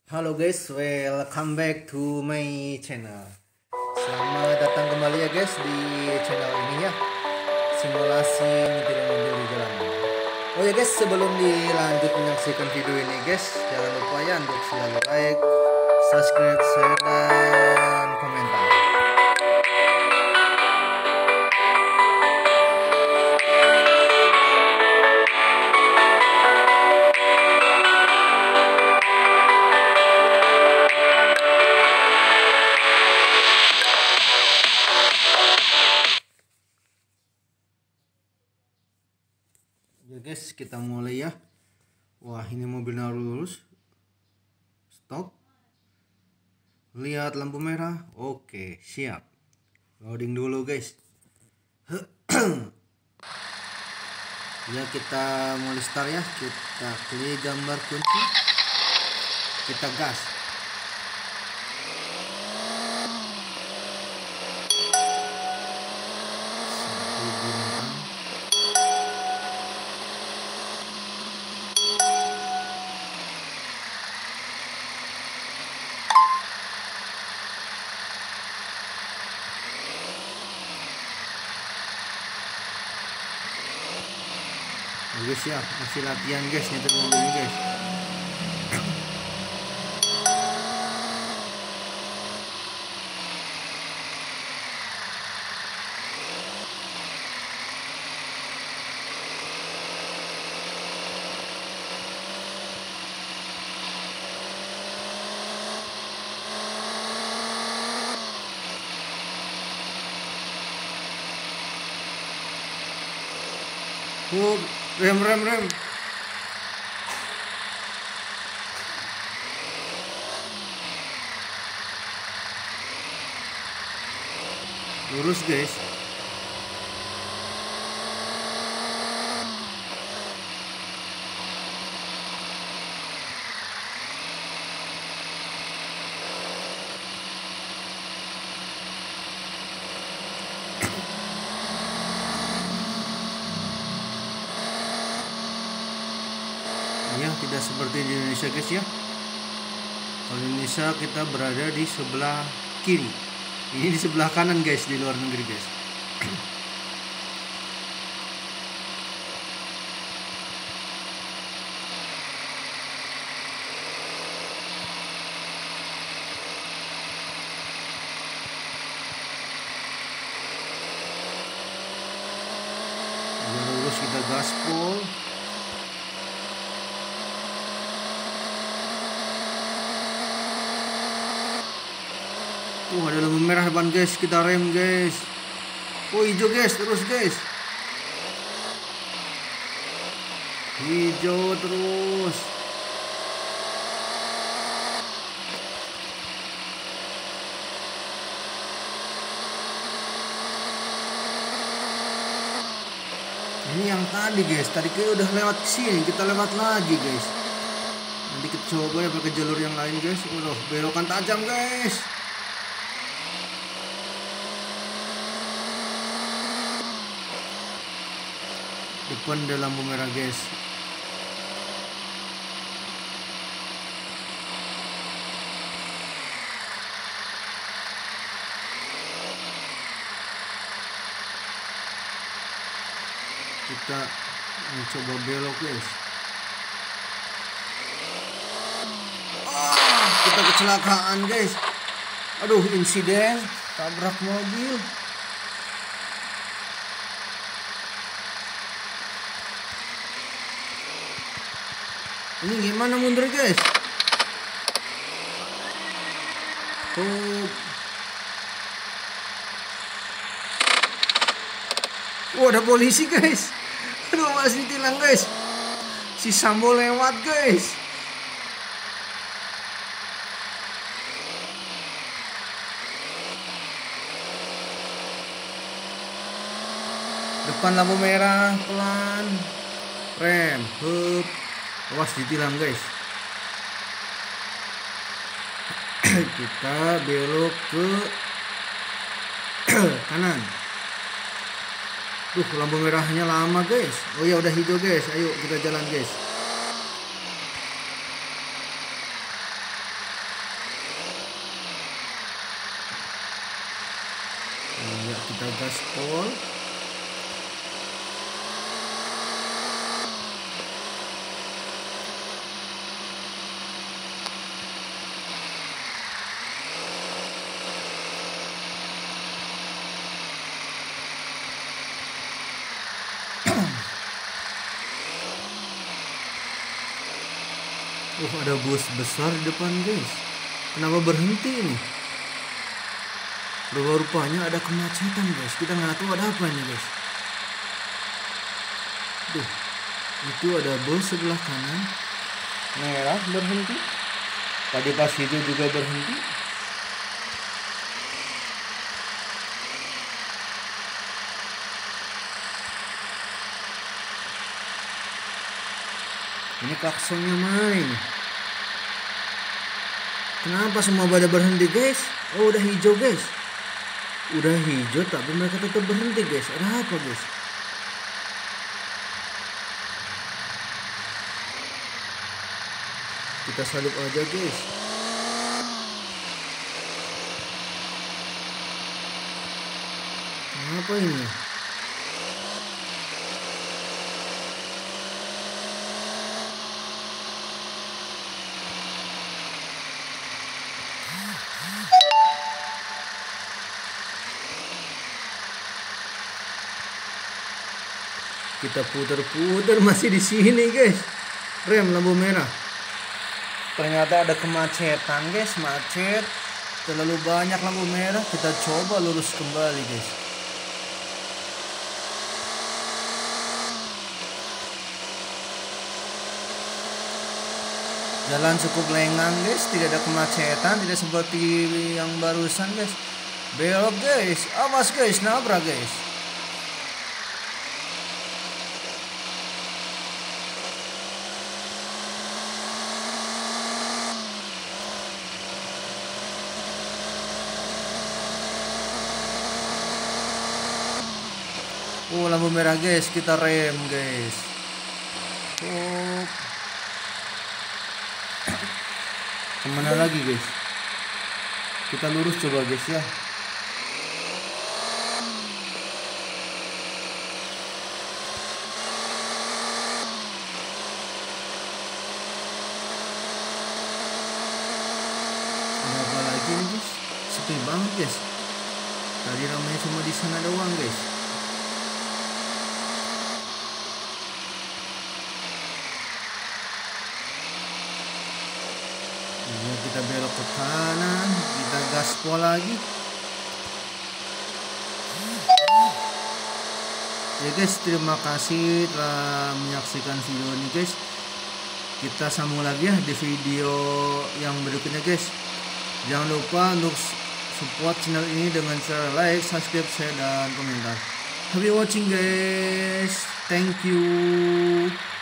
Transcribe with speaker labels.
Speaker 1: Halo guys, welcome back to my channel. Selamat datang kembali ya guys di channel ini ya. Simulasi nyetir mobil di jalanan. Oh ya guys, sebelum dilanjut menyaksikan video ini guys, jangan lupa ya untuk selalu like, subscribe, share, dan komentar. Ya guys, kita mulai ya. Wah, ini mobilnya lurus. Stop. Lihat lampu merah. Oke, siap. Loading dulu guys. Ya, kita mulai start ya. Kita klik gambar kunci. Kita gas. Guys ya, masih latihan guys nyetir mobil ini guys. Rem. Lurus guys. Ya, tidak seperti di Indonesia guys ya. Kalau di Indonesia kita berada di sebelah kiri. Ini di sebelah kanan guys, di luar negeri guys. Lurus kita gaspol. Ada lampu merah depan guys, kita rem guys. Oh, hijau guys, terus guys. Hijau terus. Ini yang tadi guys, tadi kita udah lewat sini, kita lewat lagi guys. Nanti kita coba ya pakai jalur yang lain guys. Waduh, belokan tajam guys. Depan ada lampu merah guys. Kita mencoba belok guys. Kita kecelakaan guys. Aduh, insiden tabrak mobil. Ini gimana mundur guys? Oh, ada polisi guys. Aduh, masih tilang guys. Si Sambo lewat guys. Depan lampu merah, pelan. Rem, hup. Awas ditilang guys. Kita belok ke kanan. Lampu merahnya lama guys. Oh ya, udah hijau guys. Ayo kita jalan guys. kita gaspol. Ada bus besar di depan guys. Kenapa berhenti ini? Rupanya ada kemacetan guys. Kita nggak tahu ada apa ini guys. Duh, itu ada bus sebelah kanan merah berhenti. Tadi pas itu juga berhenti. Ini klaksonnya main. Kenapa semua pada berhenti guys? Oh udah hijau guys. Udah hijau tapi mereka tetap berhenti guys. Ada apa guys? Kita salib aja guys. Apa ini? Kita putar-putar masih di sini guys. Rem lampu merah. Ternyata ada kemacetan guys, macet. Terlalu banyak lampu merah. Kita coba lurus kembali guys. Jalan cukup lengang guys, tidak ada kemacetan, tidak seperti yang barusan guys. Belok guys, awas guys, nabrak guys. Oh lampu merah guys, kita rem guys. Oh. Kemana lagi guys? Kita lurus coba guys ya. Ada apa lagi nih guys? Sepi banget guys. Tadi ramai cuma di sana doang guys. Kita belok ke kanan, kita gaspol lagi. Ya guys, terima kasih telah menyaksikan video ini guys. Kita sambung lagi ya di video yang berikutnya guys. Jangan lupa untuk support channel ini dengan cara like, subscribe, share, dan komentar. Happy watching guys. Thank you.